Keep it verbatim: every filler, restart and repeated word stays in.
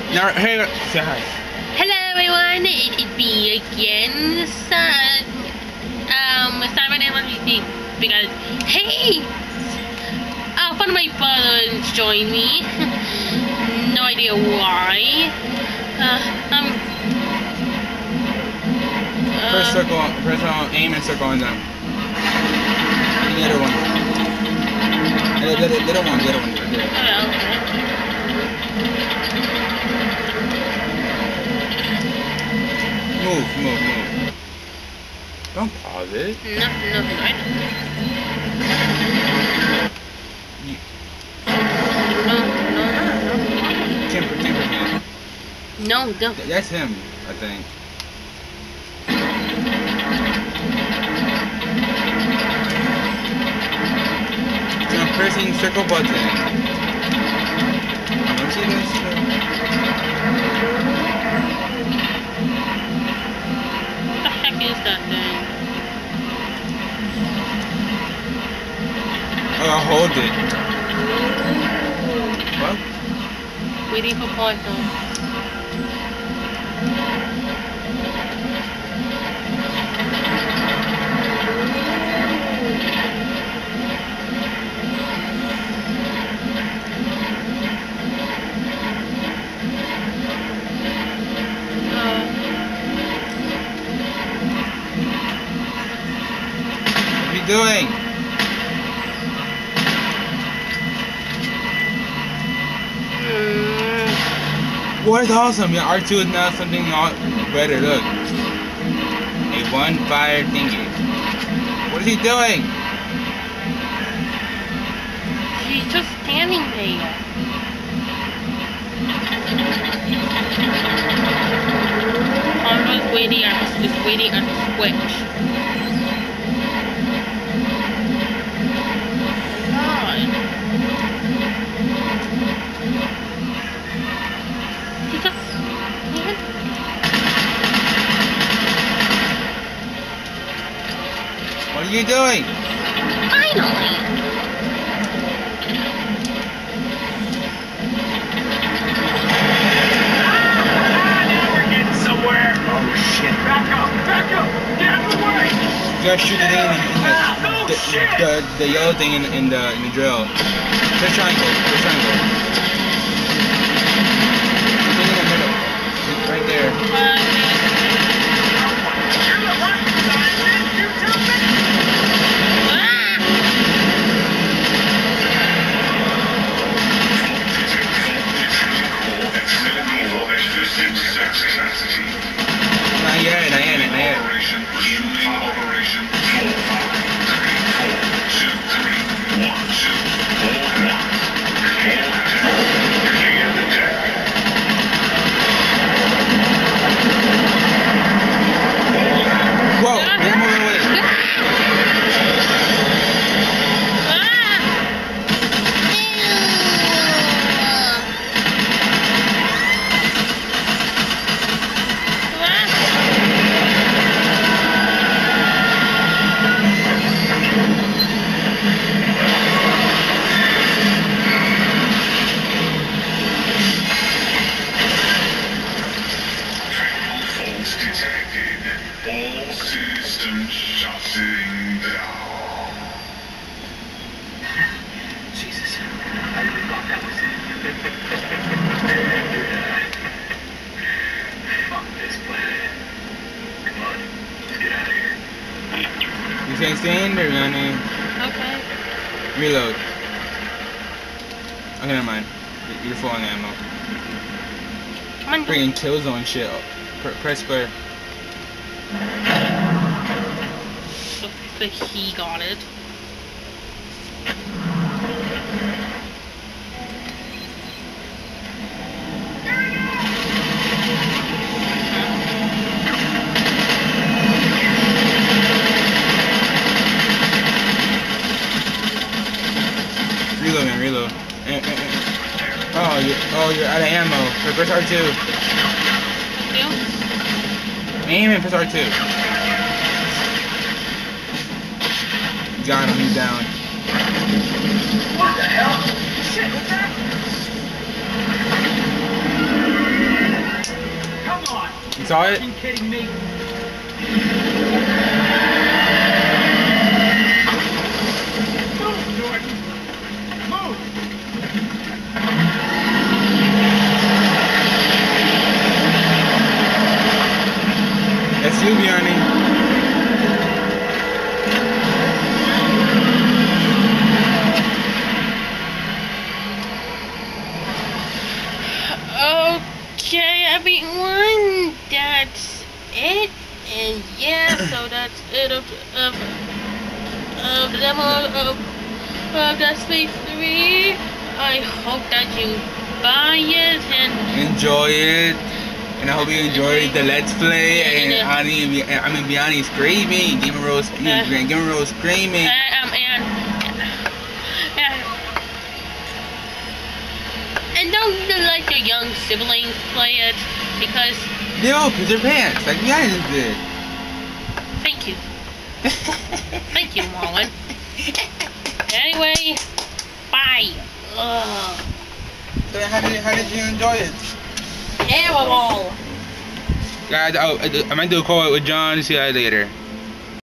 Now, hey, say hi. Hello everyone, it is me again, son. Um, sorry my name is because, hey! Uh, one of my brothers joined me. No idea why. Uh, um... Uh, Press circle, press on, aim and circle on them. The other one. The, the, the little one, the other one. Right there. Oh, okay. Move, move, move. Don't pause it. No, nothing, right? You, No, no, no. Timber, Timber can. No, no. Th- That's him, I think. So I'm pressing circle button. Let's see this. What the heck is that thing? Oh, hold it. What? Waiting for Python. What are you doing? What is awesome? Yeah, R two is now something all better. Look. A one fire thingy. What is he doing? He's just standing there. Conroy's waiting at is waiting at the switch. God. He just can't. What are you doing? Finally. You gotta shoot the thing in the, the, the, the yellow thing in, in the in the drill. Press triangle. Press triangle. The thing in the middle. It's right there. Not yet, not yet, not yet. Whoa, he's moving away. All systems shutting down. Jesus. I really thought that was it. Fuck this planet. Come on, let's get out of here. You saying stand or running? Okay. Reload. Okay, never mind. You're full on ammo. Come on. Freaking Killzone shit. Pr press square. But he got it. Reload, man, reload. Eh, eh, eh. Oh, you're, oh, you're out of ammo. Press R two. Aim and press R two. Got him, he's down. What the hell? Shit, what's that? saw it? fucking kidding me? Move, Jordan. Move. That's you, Biani. Okay, everyone, that's it. And yeah, so that's it of of of the demo of of Dead Space three. I hope that you buy it and Enjoy it. And I hope you enjoyed the Let's Play. And Yeah. Ani, I mean, Biani screaming. Gamer Rose, Uh, Gamer Rose screaming. uh, um and and and don't let your young siblings play it because No, because they're pants. Like Biani just did. thank you. Thank you, Marlon. Anyway, bye. Ugh. So how did, how did you enjoy it? Terrible. Guys, oh, I might do a call with John. See you guys later.